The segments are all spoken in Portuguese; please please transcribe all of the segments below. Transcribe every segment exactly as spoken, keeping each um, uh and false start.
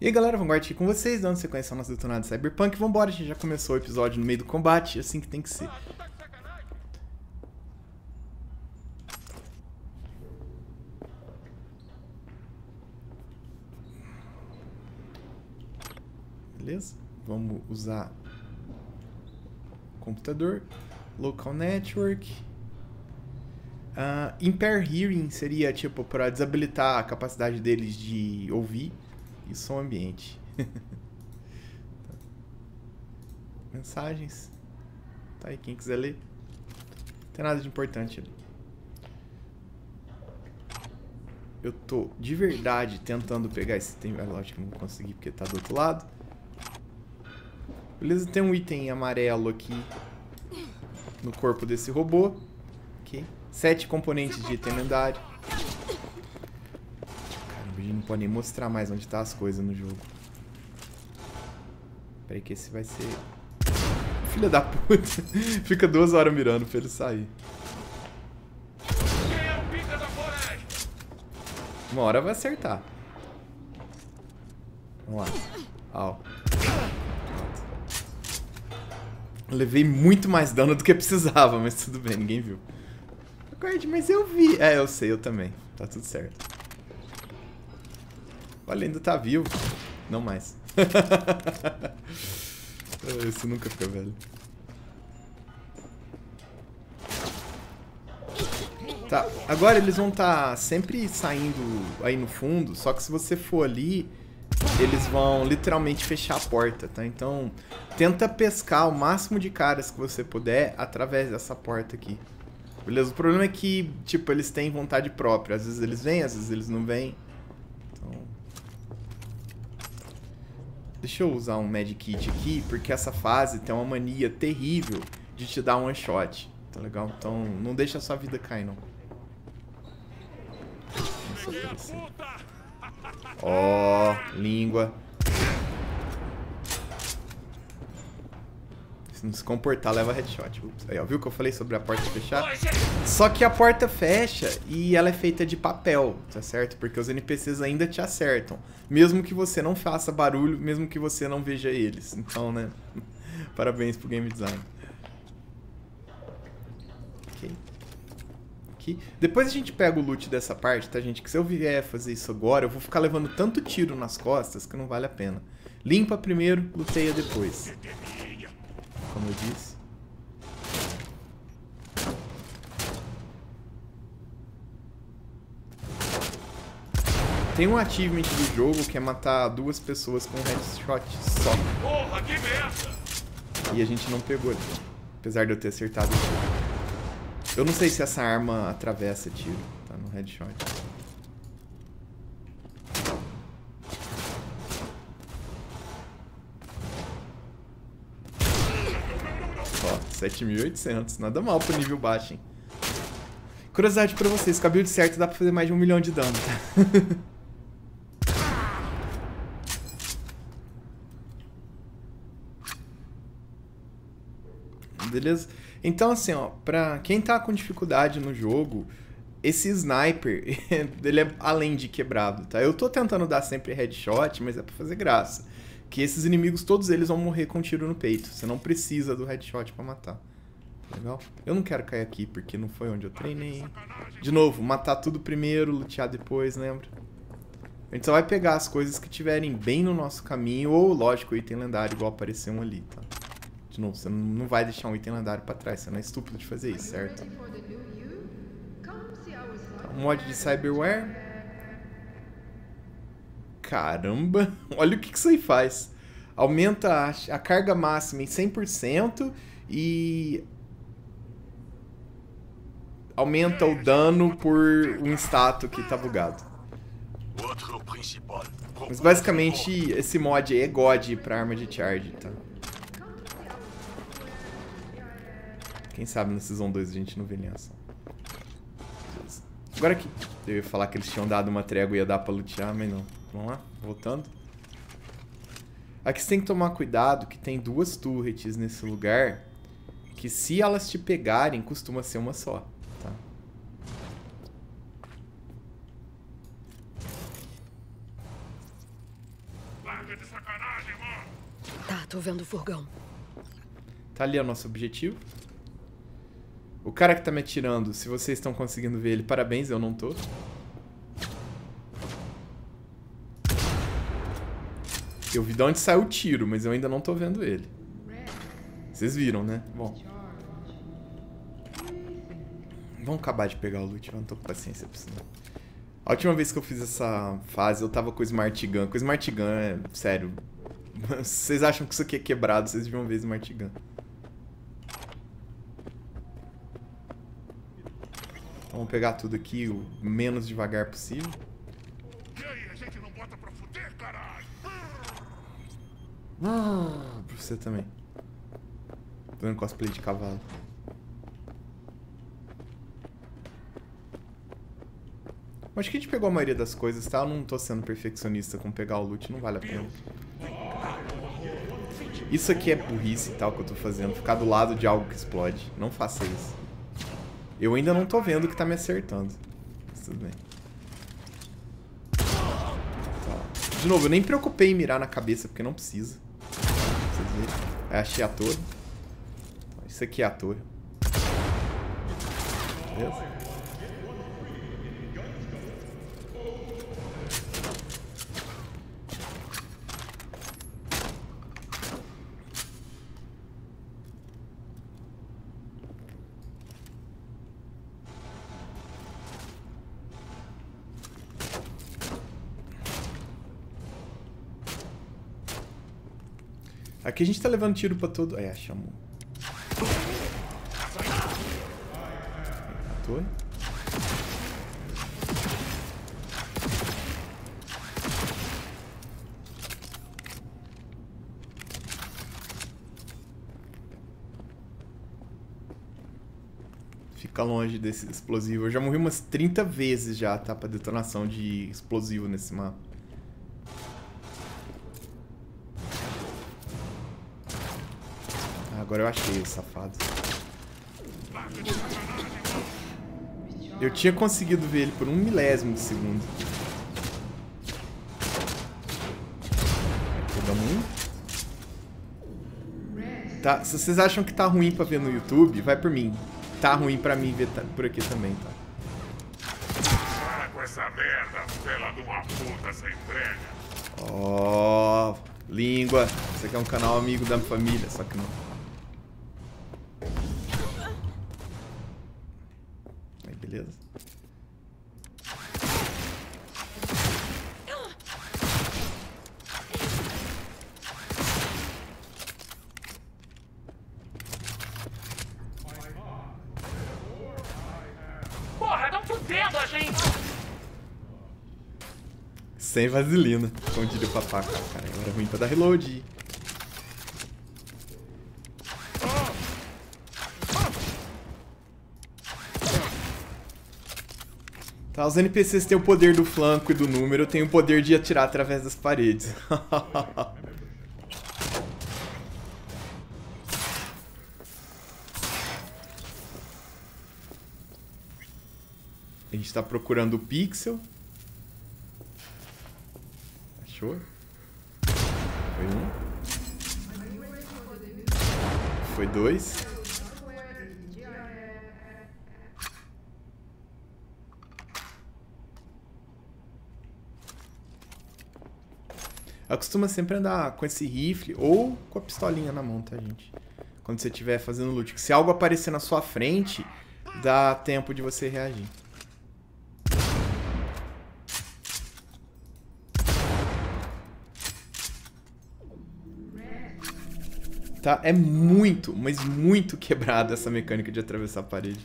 E aí galera, Vanguard aqui com vocês, dando sequência ao nosso detonado de Cyberpunk. Vambora, a gente já começou o episódio no meio do combate, assim que tem que ser. Beleza? Vamos usar computador, local network. Uh, Impair Hearing seria tipo para desabilitar a capacidade deles de ouvir. E som ambiente. Mensagens. Tá aí, quem quiser ler. Não tem nada de importante ali. Eu tô de verdade tentando pegar esse item. É lógico que não vou conseguir porque tá do outro lado. Beleza, tem um item amarelo aqui no corpo desse robô. Ok. Sete componentes de item lendário. Caramba, a gente não pode nem mostrar mais onde tá as coisas no jogo. Pera aí que esse vai ser... Filha da puta. Fica duas horas mirando pra ele sair. Uma hora vai acertar. Vamos lá. Au. Levei muito mais dano do que precisava, mas tudo bem, ninguém viu. Aguarde, mas eu vi. É, eu sei, eu também. Tá tudo certo. Olha, ainda tá vivo. Não mais. Isso nunca fica velho. Tá, agora eles vão estar sempre saindo aí no fundo, só que se você for ali, eles vão literalmente fechar a porta, tá? Então, tenta pescar o máximo de caras que você puder através dessa porta aqui. Beleza? O problema é que, tipo, eles têm vontade própria. Às vezes eles vêm, às vezes eles não vêm. Então... Deixa eu usar um Medkit aqui, porque essa fase tem uma mania terrível de te dar um one shot. Tá legal? Então, não deixa a sua vida cair, não. Ó, oh, língua. Se não se comportar, leva headshot. Ups. Aí, ó, viu que eu falei sobre a porta fechar? Só que a porta fecha e ela é feita de papel, tá certo? Porque os N P Cs ainda te acertam. Mesmo que você não faça barulho, mesmo que você não veja eles. Então, né? Parabéns pro game design. Ok. Aqui. Depois a gente pega o loot dessa parte, tá, gente? Que se eu vier fazer isso agora, eu vou ficar levando tanto tiro nas costas que não vale a pena. Limpa primeiro, luteia depois. Como eu disse. Tem um achievement do jogo que é matar duas pessoas com um headshot só. Porra, que merda! E a gente não pegou ali. Apesar de eu ter acertado o tiro. Eu não sei se essa arma atravessa tiro, tá no headshot. Ó, sete mil e oitocentos, nada mal pro nível baixo, hein? Curiosidade pra vocês, com a build certa dá pra fazer mais de um milhão de dano, tá? Beleza? Então, assim, ó, pra quem tá com dificuldade no jogo, esse sniper, ele é além de quebrado, tá? Eu tô tentando dar sempre headshot, mas é pra fazer graça. Que esses inimigos, todos eles vão morrer com um tiro no peito. Você não precisa do headshot pra matar. Legal? Eu não quero cair aqui, porque não foi onde eu treinei. De novo, matar tudo primeiro, lutear depois, lembra? A gente só vai pegar as coisas que tiverem bem no nosso caminho, ou, lógico, o item lendário, igual apareceu um ali, tá? De novo, você não vai deixar um item lendário pra trás, você não é estúpido de fazer isso, certo? Um mod de cyberware. Caramba! Olha o que isso aí faz. Aumenta a, a carga máxima em cem por cento e... aumenta o dano por um status que tá bugado. Mas basicamente esse mod aí é God pra arma de charge, tá? Quem sabe no Season dois a gente não vê nem ação. Agora que eu ia falar que eles tinham dado uma trégua e ia dar pra lutear, mas não. Vamos lá, voltando. Aqui você tem que tomar cuidado que tem duas turrets nesse lugar. Que se elas te pegarem, costuma ser uma só, tá? Tá, tô vendo o furgão. Tá ali o nosso objetivo. O cara que tá me atirando, se vocês estão conseguindo ver ele, parabéns, eu não tô. Eu vi de onde saiu o tiro, mas eu ainda não tô vendo ele. Vocês viram, né? Bom. Vamos acabar de pegar o loot, eu não tô com paciência pra isso não. A última vez que eu fiz essa fase, eu tava com o Smart Gun. Com o Smart Gun, é... sério. Se vocês acham que isso aqui é quebrado, vocês deviam ver Smart Gun. Vamos pegar tudo aqui o menos devagar possível. E aí, a gente não bota pra fuder, caralho? Ah, pra você também. Tô vendo cosplay de cavalo. Acho que a gente pegou a maioria das coisas, tá? Eu não tô sendo perfeccionista com pegar o loot, não vale a pena. Isso aqui é burrice e tal que eu tô fazendo, ficar do lado de algo que explode. Não faça isso. Eu ainda não tô vendo que tá me acertando. Mas tudo bem. Tá. De novo, eu nem me preocupei em mirar na cabeça, porque não precisa. Vocês verem. Aí achei a torre. Isso aqui é a torre. Beleza? Aqui a gente tá levando tiro pra todo... É, chamou. A torre. Fica longe desse explosivo. Eu já morri umas trinta vezes já, tá? Pra detonação de explosivo nesse mapa. Agora eu achei o safado. Eu tinha conseguido ver ele por um milésimo de segundo. Um. Tá, se vocês acham que tá ruim pra ver no YouTube, vai por mim. Tá ruim pra mim ver por aqui também, tá? Para com essa merda, fela de uma puta sem entrega. Ó, oh, língua. Isso aqui é um canal amigo da família, só que não. Aí, beleza. Porra, não fudendo a gente! Sem vaselina, como diria o papá. Cara, era ruim pra dar reload. Tá, os N P Cs têm o poder do flanco e do número, eu tenho o poder de atirar através das paredes. A gente tá procurando o pixel. Achou? Foi um. Foi dois. Eu costumo sempre andar com esse rifle ou com a pistolinha na mão, tá, gente? Quando você estiver fazendo loot. Se algo aparecer na sua frente, dá tempo de você reagir. Tá? É muito, mas muito quebrada essa mecânica de atravessar a parede.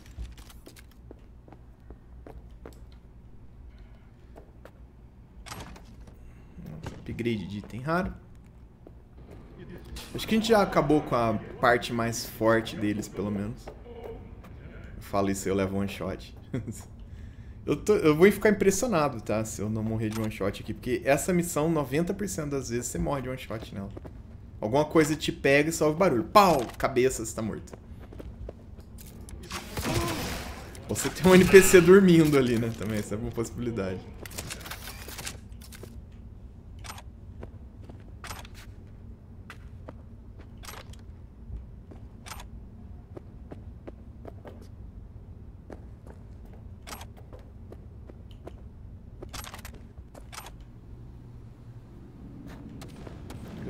Upgrade de item raro. Acho que a gente já acabou com a parte mais forte deles, pelo menos. Eu falo isso, eu levo one shot. eu, tô, eu vou ficar impressionado, tá? Se eu não morrer de one shot aqui. Porque essa missão, noventa por cento das vezes, você morre de one shot nela. Alguma coisa te pega e só ouve barulho. Pau! Cabeça, você tá morto. Você tem um N P C dormindo ali, né? Também, essa é uma possibilidade.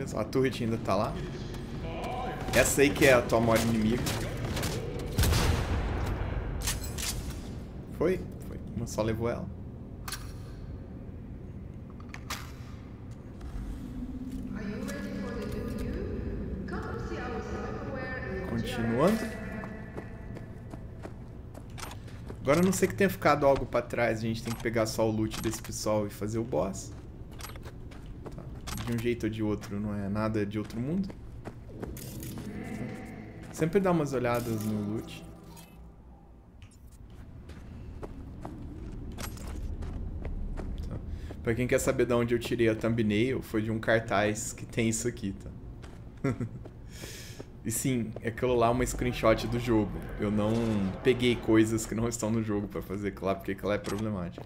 Beleza, a turret ainda tá lá. Essa aí que é a tua maior inimiga. Foi? Foi. Uma só levou ela. Continuando. Agora, a não ser que tenha ficado algo pra trás, a gente tem que pegar só o loot desse pessoal e fazer o boss. Tá. De um jeito ou de outro, não é nada de outro mundo. Tá. Sempre dá umas olhadas no loot. Tá. Pra quem quer saber de onde eu tirei a thumbnail, foi de um cartaz que tem isso aqui, tá? E sim, aquilo lá é uma screenshot do jogo. Eu não peguei coisas que não estão no jogo pra fazer aquilo lá, porque aquilo lá é problemático.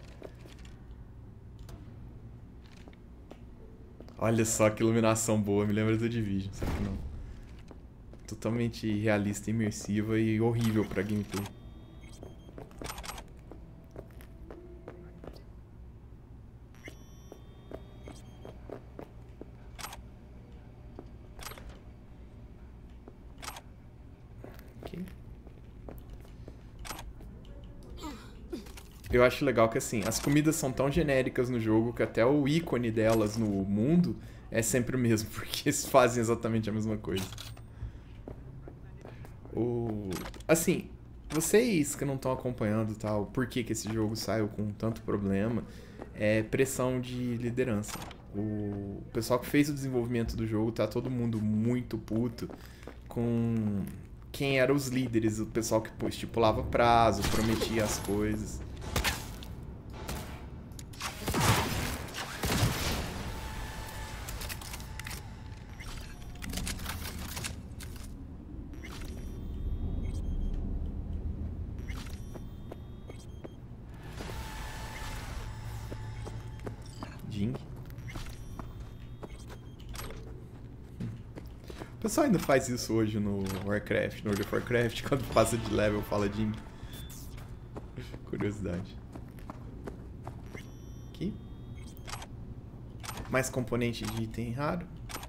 Olha só que iluminação boa, me lembra do Division, só que não. Totalmente realista, imersiva e horrível pra gameplay. Eu acho legal que, assim, as comidas são tão genéricas no jogo que até o ícone delas no mundo é sempre o mesmo, porque eles fazem exatamente a mesma coisa. O... Assim, vocês que não estão acompanhando tal, por que que esse jogo saiu com tanto problema, é pressão de liderança. O pessoal que fez o desenvolvimento do jogo tá todo mundo muito puto com quem eram os líderes, o pessoal que pô, estipulava prazo, prometia as coisas. O pessoal ainda faz isso hoje no Warcraft, no World of Warcraft, quando passa de level fala Jing. Curiosidade. Aqui. Mais componente de item raro.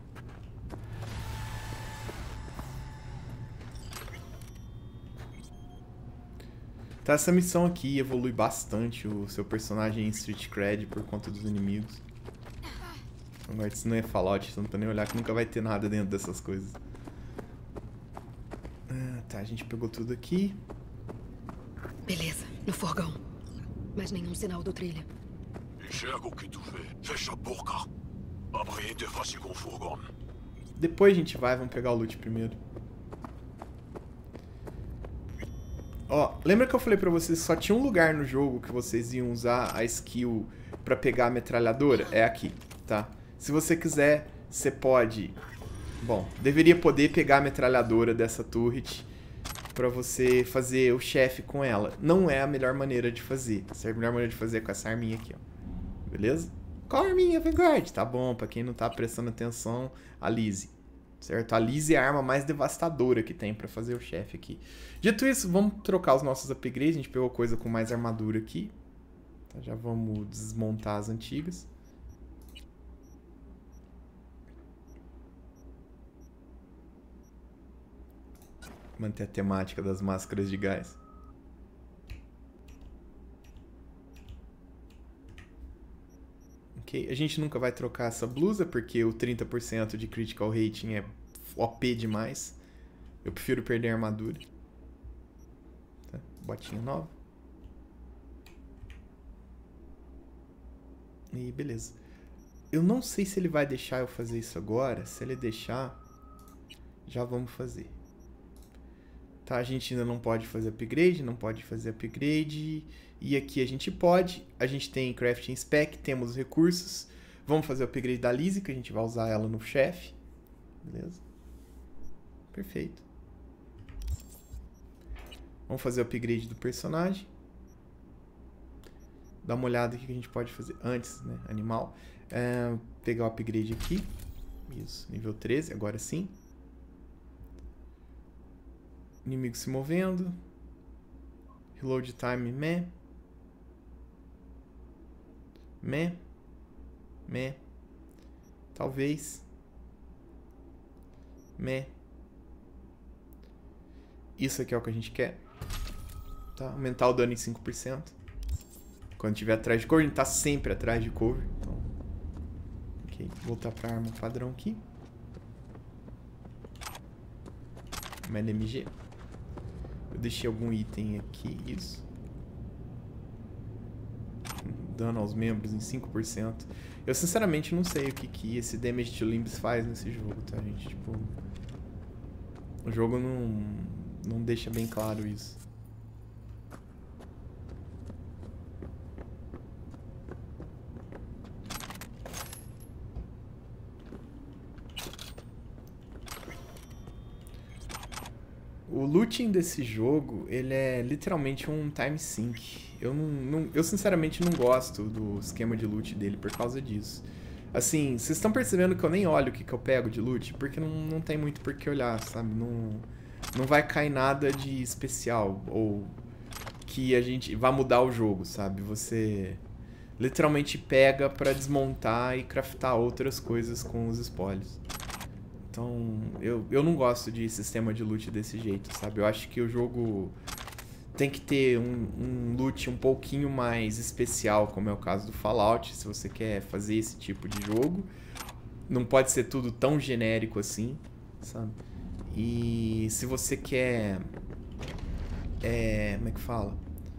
Tá, essa missão aqui evolui bastante o seu personagem em Street Cred por conta dos inimigos. Agora, isso não é Fallout, você não tá nem olhar que nunca vai ter nada dentro dessas coisas. Ah, tá, a gente pegou tudo aqui. Beleza, no fogão. Mas nenhum sinal do trilha. Enxerga o que tu vê. Fecha a boca. Apreende fácil com o furgão. Depois a gente vai, vamos pegar o loot primeiro. Ó, lembra que eu falei pra vocês que só tinha um lugar no jogo que vocês iam usar a skill pra pegar a metralhadora? É aqui, tá? Se você quiser, você pode... Bom, deveria poder pegar a metralhadora dessa turret pra você fazer o chefe com ela. Não é a melhor maneira de fazer. A melhor maneira de fazer é com essa arminha aqui, ó. Beleza? Qual arminha, Vanguard? Tá bom, pra quem não tá prestando atenção, a Lizzie. Certo? A Lizzie é a arma mais devastadora que tem pra fazer o chefe aqui. Dito isso, vamos trocar os nossos upgrades. A gente pegou coisa com mais armadura aqui. Tá, já vamos desmontar as antigas. Manter a temática das máscaras de gás. Ok, a gente nunca vai trocar essa blusa porque o trinta por cento de critical rating é O P demais. Eu prefiro perder a armadura. Tá, botinha nova. E beleza. Eu não sei se ele vai deixar eu fazer isso agora. Se ele deixar, já vamos fazer. Tá, a gente ainda não pode fazer upgrade, não pode fazer upgrade. E aqui a gente pode. A gente tem crafting spec, temos os recursos. Vamos fazer o upgrade da Lizzie, que a gente vai usar ela no chefe. Beleza? Perfeito. Vamos fazer o upgrade do personagem. Dá uma olhada aqui que a gente pode fazer antes, né? Animal. É, pegar o upgrade aqui. Isso, nível treze, agora sim. Inimigo se movendo. Reload time, meh. Meh. Meh. Talvez. Meh. Isso aqui é o que a gente quer. Tá? Aumentar o dano em cinco por cento. Quando tiver atrás de cover, a gente tá sempre atrás de cover. Então, ok, voltar pra arma padrão aqui. Uma L M G. Eu deixei algum item aqui, isso. Dano aos membros em cinco por cento. Eu sinceramente não sei o que, que esse Damage to Limbs faz nesse jogo, tá, gente? Tipo, o jogo não, não deixa bem claro isso. O looting desse jogo, ele é literalmente um time sink. Eu, não, não, eu sinceramente não gosto do esquema de loot dele por causa disso. Assim, vocês estão percebendo que eu nem olho o que, que eu pego de loot? Porque não, não tem muito por que olhar, sabe? Não, não vai cair nada de especial ou que a gente vai mudar o jogo, sabe? Você literalmente pega pra desmontar e craftar outras coisas com os espólios. Então, eu, eu não gosto de sistema de loot desse jeito, sabe? Eu acho que o jogo tem que ter um, um loot um pouquinho mais especial, como é o caso do Fallout, se você quer fazer esse tipo de jogo. Não pode ser tudo tão genérico assim, sabe? E se você quer... É, como é que fala?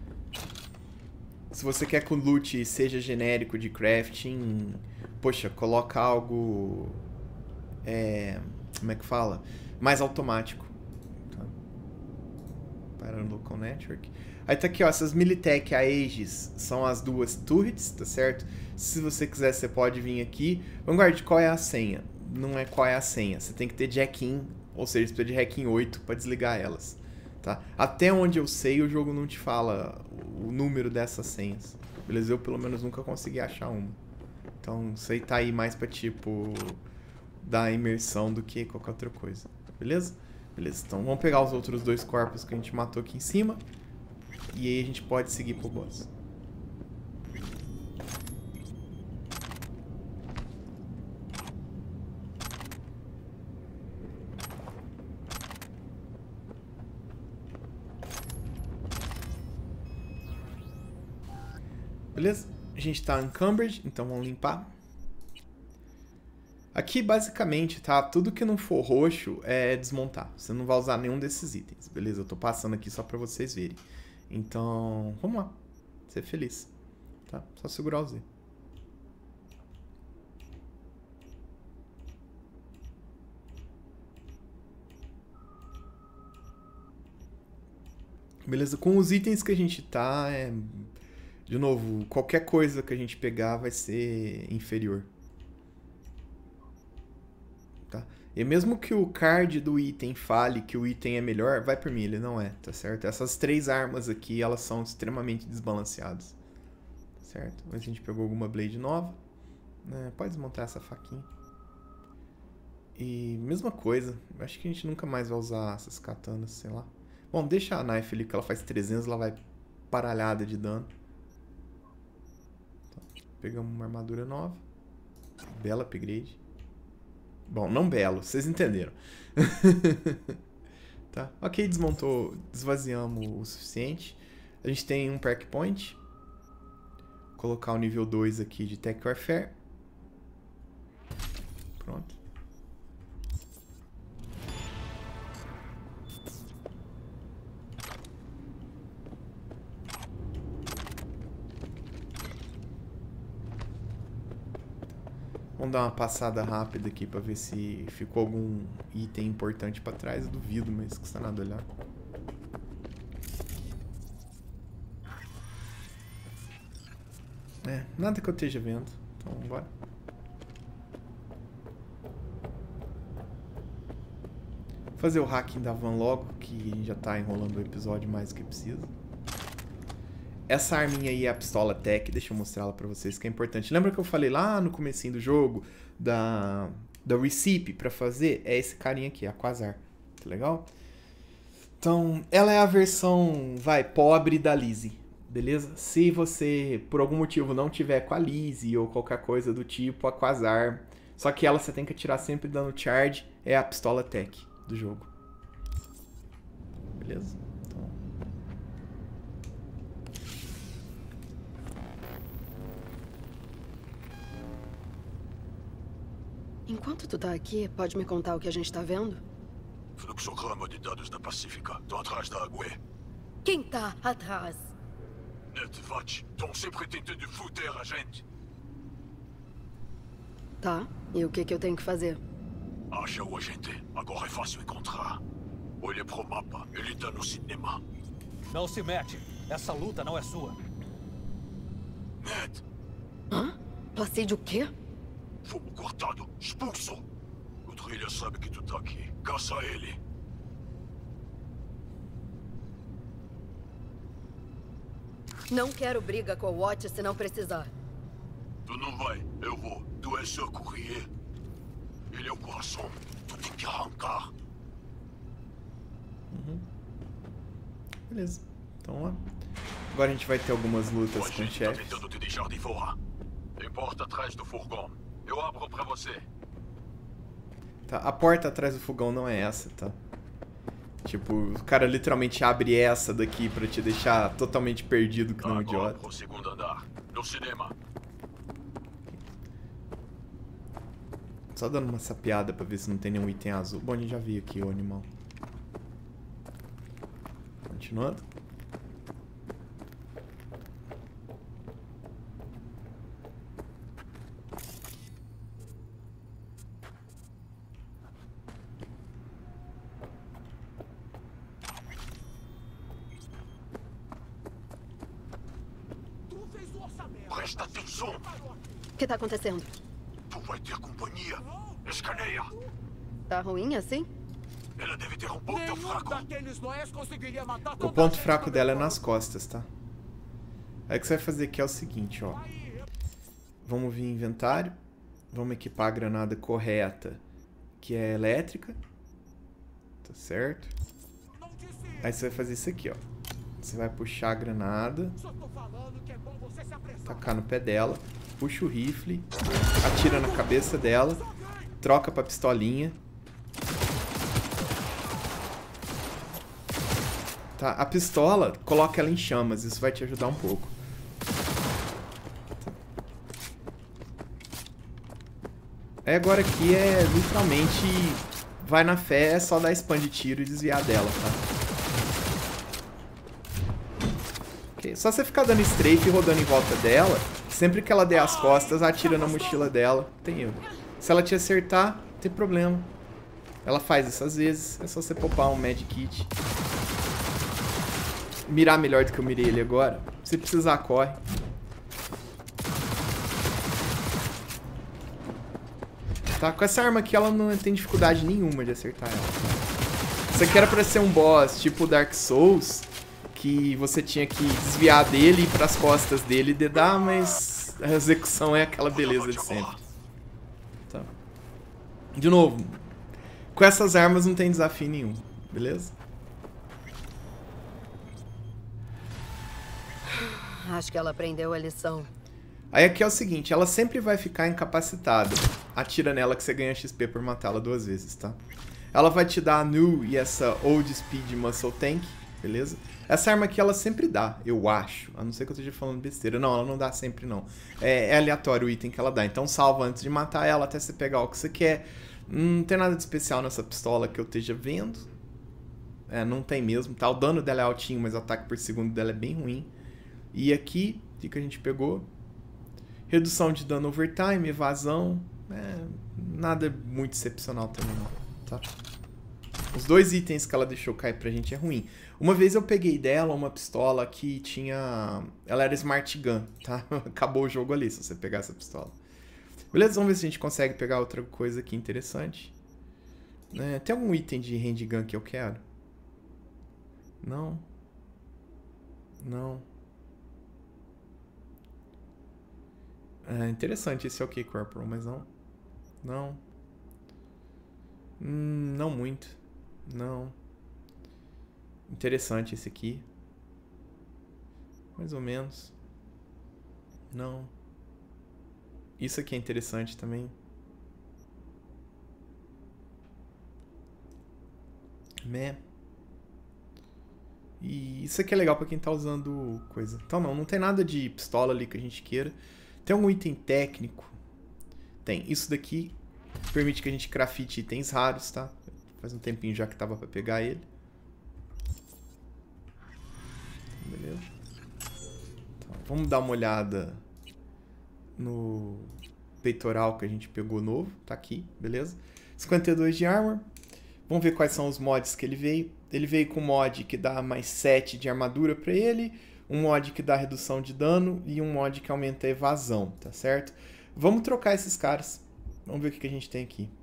Se você quer que o loot seja genérico de crafting, poxa, coloca algo... É, como é que fala? Mais automático. Tá? Parando local network. Aí tá aqui, ó, essas Militech Aegis são as duas turrets, tá certo? Se você quiser, você pode vir aqui. Vanguard, qual é a senha? Não é qual é a senha. Você tem que ter jack-in, ou seja, você precisa de hack-in oito para desligar elas. Tá? Até onde eu sei, o jogo não te fala o número dessas senhas. Beleza? Eu pelo menos nunca consegui achar uma. Então, isso aí tá aí mais pra tipo... da imersão do que qualquer outra coisa. Beleza? Beleza, então vamos pegar os outros dois corpos que a gente matou aqui em cima. E aí a gente pode seguir pro boss. Beleza? A gente tá encumbered, então vamos limpar. Aqui, basicamente, tá? Tudo que não for roxo é desmontar. Você não vai usar nenhum desses itens, beleza? Eu tô passando aqui só pra vocês verem. Então, vamos lá. Ser feliz, tá? Só segurar o Z. Beleza? Com os itens que a gente tá, é... de novo, qualquer coisa que a gente pegar vai ser inferior. Tá? E mesmo que o card do item fale que o item é melhor, vai por mim, ele não é, tá certo? Essas três armas aqui, elas são extremamente desbalanceadas, certo? Mas a gente pegou alguma blade nova, né? Pode desmontar essa faquinha. E mesma coisa, acho que a gente nunca mais vai usar essas katanas, sei lá. Bom, deixa a knife ali, que ela faz trezentos, ela vai paralhada de dano. Então, pegamos uma armadura nova, bela upgrade. Bom, não belo, vocês entenderam. Tá? Ok, desmontou, esvaziamos o suficiente. A gente tem um perk point. Vou colocar o nível dois aqui de Tech Warfare. Pronto. Vamos dar uma passada rápida aqui pra ver se ficou algum item importante pra trás. Eu duvido, mas custa nada olhar. É, nada que eu esteja vendo. Então, bora. Fazer o hacking da van logo, que já tá enrolando o episódio mais do que precisa. Essa arminha aí é a pistola Tech, deixa eu mostrar ela pra vocês que é importante. Lembra que eu falei lá no comecinho do jogo da, da recipe pra fazer? É esse carinha aqui, a Quasar. Tá legal? Então, ela é a versão, vai, pobre da Lizzie, beleza? Se você, por algum motivo, não tiver com a Lizzie ou qualquer coisa do tipo, a Quasar Só que ela você tem que atirar sempre dando charge. É a pistola tech do jogo. Beleza? Então... Enquanto tu tá aqui, pode me contar o que a gente tá vendo? Fluxograma de dados da Pacífica. Estão atrás da Agüe. Quem tá atrás? Net, Vatch, estão sempre tentando fuder a gente. Tá, e o que que eu tenho que fazer? Acha o agente. Agora é fácil encontrar. Olhe pro mapa. Ele tá no cinema. Não se mete. Essa luta não é sua. Net, Hã? Placide o quê? fogo cortado. Expulso. O trilha sabe que tu tá aqui. Caça ele. Não quero briga com o Watch se não precisar. Tu não vai. Eu vou. Tu és seu courrier. Ele é o coração. Tu tem que arrancar. Uhum. Beleza. Então, ó. Agora a gente vai ter algumas lutas O com agente tá chefes. tentando te deixar de fora. Tem porta atrás do furgão. Eu abro pra você. Tá, a porta atrás do fogão não é essa, tá? Tipo, o cara literalmente abre essa daqui pra te deixar totalmente perdido, que não é um Agora idiota. pro segundo andar. No cinema. Só dando uma sapeada pra ver se não tem nenhum item azul. Bom, a gente já viu aqui o animal. Continuando. Presta atenção. O que tá acontecendo? Tu vai ter companhia. Escaneia. Tá ruim assim? Ela deve ter um ponto Nenhum fraco. daqueles noés conseguiria matar O toda a ponto gente fraco do dela é meu nas costas, tá? Aí o que você vai fazer aqui é o seguinte, ó. Vamos vir em inventário. Vamos equipar a granada correta, que é elétrica. Tá certo? Não disse Aí você vai fazer isso aqui, ó. Você vai puxar a granada, Só tô falando que é bom você se apressar. tacar no pé dela, puxa o rifle, atira na cabeça dela, troca pra pistolinha. Tá, a pistola, coloca ela em chamas, isso vai te ajudar um pouco. Aí agora aqui é literalmente vai na fé, é só dar spam de tiro e desviar dela, tá? Ok, só você ficar dando strafe e rodando em volta dela, sempre que ela der as costas, atira na mochila dela, tem erro. Se ela te acertar, não tem problema. Ela faz isso às vezes, é só você popar um Med Kit. Mirar melhor do que eu mirei ele agora. Se precisar, corre. Tá, com essa arma aqui ela não tem dificuldade nenhuma de acertar ela. Isso aqui era pra ser um boss tipo Dark Souls, que você tinha que desviar dele e ir pras costas dele e dedar, mas a execução é aquela beleza de sempre. Tá. De novo, com essas armas não tem desafio nenhum, beleza? Acho que ela aprendeu a lição. Aí aqui é o seguinte, ela sempre vai ficar incapacitada. Atira nela que você ganha X P por matá-la duas vezes, tá? Ela vai te dar a New e essa Old Speed Muscle Tank, beleza? Essa arma aqui ela sempre dá, eu acho. A não ser que eu esteja falando besteira. Não, ela não dá sempre não. É, é aleatório o item que ela dá. Então salva antes de matar ela até você pegar o que você quer. Não tem nada de especial nessa pistola que eu esteja vendo. É, não tem mesmo, tá? O dano dela é altinho, mas o ataque por segundo dela é bem ruim. E aqui, o que, que a gente pegou? Redução de dano overtime, evasão. É, nada muito excepcional também não, tá? Os dois itens que ela deixou cair pra gente é ruim. Uma vez eu peguei dela uma pistola que tinha... Ela era Smart Gun, tá? Acabou o jogo ali se você pegar essa pistola. Beleza, vamos ver se a gente consegue pegar outra coisa aqui interessante. É, tem algum item de handgun que eu quero? Não. Não. É interessante esse OK Corporal, mas não. Não. Hum, não muito. Não. Interessante esse aqui. Mais ou menos. Não. Isso aqui é interessante também. Meh. E isso aqui é legal pra quem tá usando coisa. Então não, não tem nada de pistola ali que a gente queira. Tem algum item técnico? Tem. Isso daqui permite que a gente crafte itens raros, tá? Faz um tempinho já que tava pra pegar ele. Beleza. Então, vamos dar uma olhada no peitoral que a gente pegou novo. Tá aqui, beleza? cinquenta e dois de armor. Vamos ver quais são os mods que ele veio. Ele veio com um mod que dá mais sete de armadura pra ele, um mod que dá redução de dano e um mod que aumenta a evasão, tá certo? Vamos trocar esses caras. Vamos ver o que a gente tem aqui.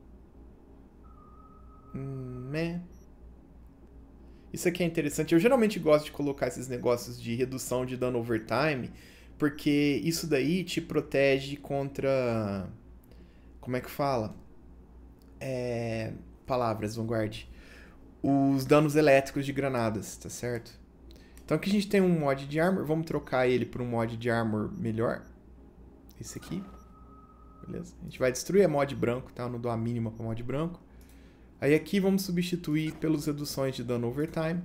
Hum, é. Isso aqui é interessante. Eu geralmente gosto de colocar esses negócios de redução de dano overtime, porque isso daí te protege contra... Como é que fala? É... Palavras, Vanguard. Os danos elétricos de granadas, tá certo? Então aqui a gente tem um mod de armor. Vamos trocar ele por um mod de armor melhor. Esse aqui. Beleza? A gente vai destruir a mod branco, tá? Eu não dou a mínima para mod branco. Aí aqui vamos substituir pelas reduções de dano overtime.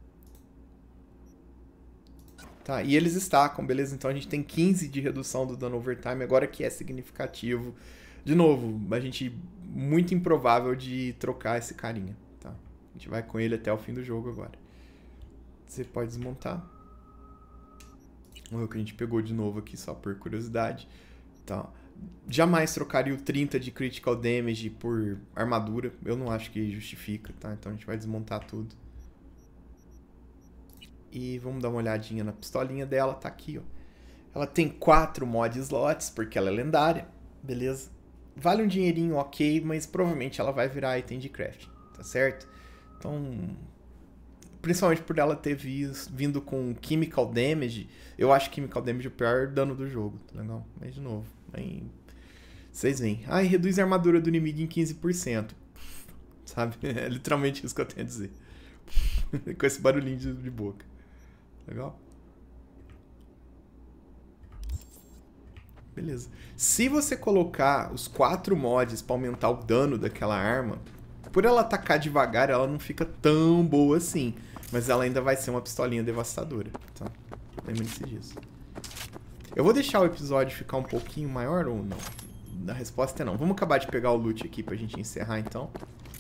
Tá, e eles estacam, beleza? Então a gente tem quinze de redução do dano overtime, agora que é significativo. De novo, a gente... Muito improvável de trocar esse carinha, tá? A gente vai com ele até o fim do jogo agora. Você pode desmontar. Vamos ver o que a gente pegou de novo aqui, só por curiosidade. Tá. Jamais trocaria o trinta de critical damage por armadura. Eu não acho que justifica, tá? Então a gente vai desmontar tudo. E vamos dar uma olhadinha na pistolinha dela. Tá aqui, ó. Ela tem quatro mod slots, porque ela é lendária. Beleza? Vale um dinheirinho ok, mas provavelmente ela vai virar item de craft, tá certo? Então, principalmente por ela ter vindo com Chemical Damage, eu acho Chemical Damage o pior dano do jogo, tá legal? Mas de novo, aí vocês veem. Ah, e reduz a armadura do inimigo em quinze por cento, sabe? É literalmente isso que eu tenho a dizer. Com esse barulhinho de, de boca. Legal? Beleza. Se você colocar os quatro mods para aumentar o dano daquela arma, por ela atacar devagar, ela não fica tão boa assim. Mas ela ainda vai ser uma pistolinha devastadora, tá? Lembre-se disso. Eu vou deixar o episódio ficar um pouquinho maior ou não? A resposta é não. Vamos acabar de pegar o loot aqui pra gente encerrar, então.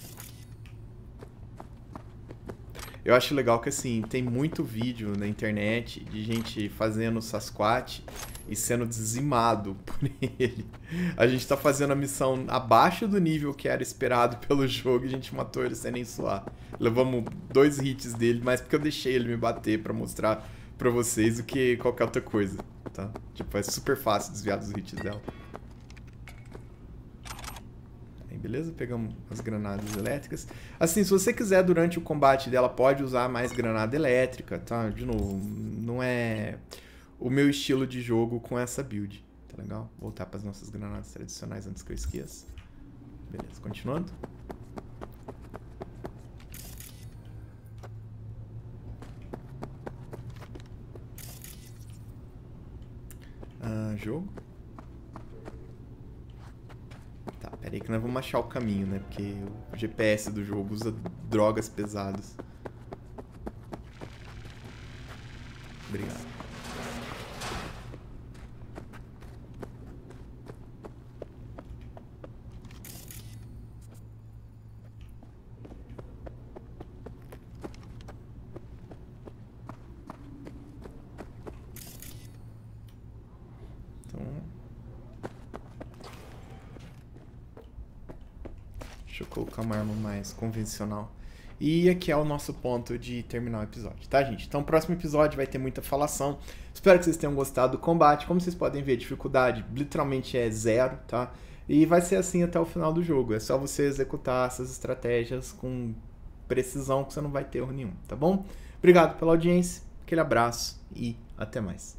Eu acho legal que, assim, tem muito vídeo na internet de gente fazendo Sasquatch e sendo dizimado por ele. A gente tá fazendo a missão abaixo do nível que era esperado pelo jogo e a gente matou ele sem nem suar. Levamos dois hits dele, mas porque eu deixei ele me bater pra mostrar pra vocês do que qualquer outra coisa, tá? Tipo, é super fácil desviar dos hits dela. Beleza? Pegamos as granadas elétricas. Assim, se você quiser, durante o combate dela, pode usar mais granada elétrica, tá? De novo, não é o meu estilo de jogo com essa build, tá legal? Vou voltar para as nossas granadas tradicionais antes que eu esqueça. Beleza, continuando. Ah, jogo. Peraí que nós vamos achar o caminho, né? Porque o G P S do jogo usa drogas pesadas. Obrigado. Deixa eu colocar uma arma mais convencional. E aqui é o nosso ponto de terminar o episódio, tá, gente? Então, o próximo episódio vai ter muita falação. Espero que vocês tenham gostado do combate. Como vocês podem ver, a dificuldade literalmente é zero, tá? E vai ser assim até o final do jogo. É só você executar essas estratégias com precisão que você não vai ter erro nenhum, tá bom? Obrigado pela audiência, aquele abraço e até mais.